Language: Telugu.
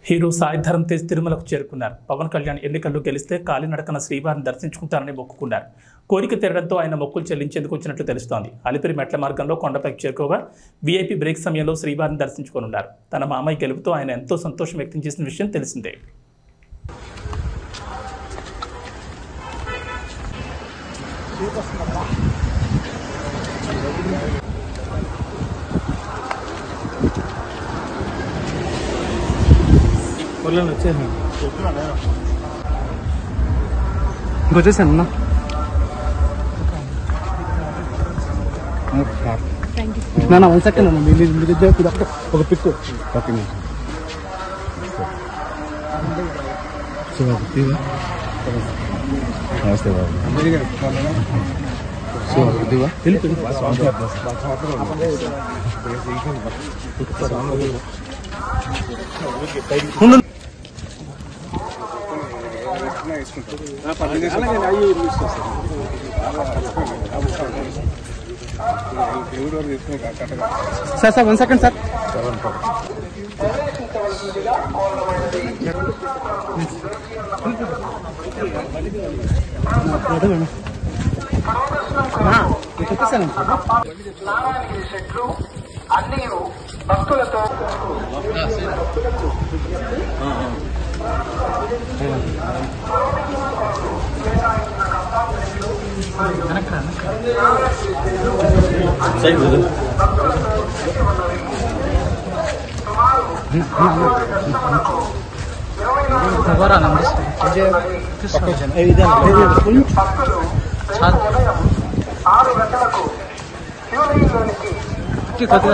హీరో సాయి ధరమ్ తేజ్ తిరుమలకు చేరుకున్నారు. పవన్ కళ్యాణ్ ఎన్నికల్లో గెలిస్తే కాలినడకన శ్రీవారిని దర్శించుకుంటారని మొక్కుకున్నారు. కోరిక తీరడంతో ఆయన మొక్కులు చెల్లించేందుకు వచ్చినట్లు తెలుస్తోంది. అలిపిరి మెట్ల మార్గంలో కొండపైకి చేరుకోగా వీఐపీ బ్రేక్ సమయంలో శ్రీవారిని దర్శించుకోనున్నారు. తన మామయ్య గెలుపుతో ఆయన ఎంతో సంతోషం వ్యక్తం చేసిన విషయం తెలిసిందే. వచ్చేసాను నా 1 సెకండ్ అన్న మీ దగ్గర ఒక పిక్ నమస్తే బాబు సార్ 1 సెకండ్ సార్ అన్ని భక్తులతో భక్తులు 6 గంటలకు శివలింగంలోనికి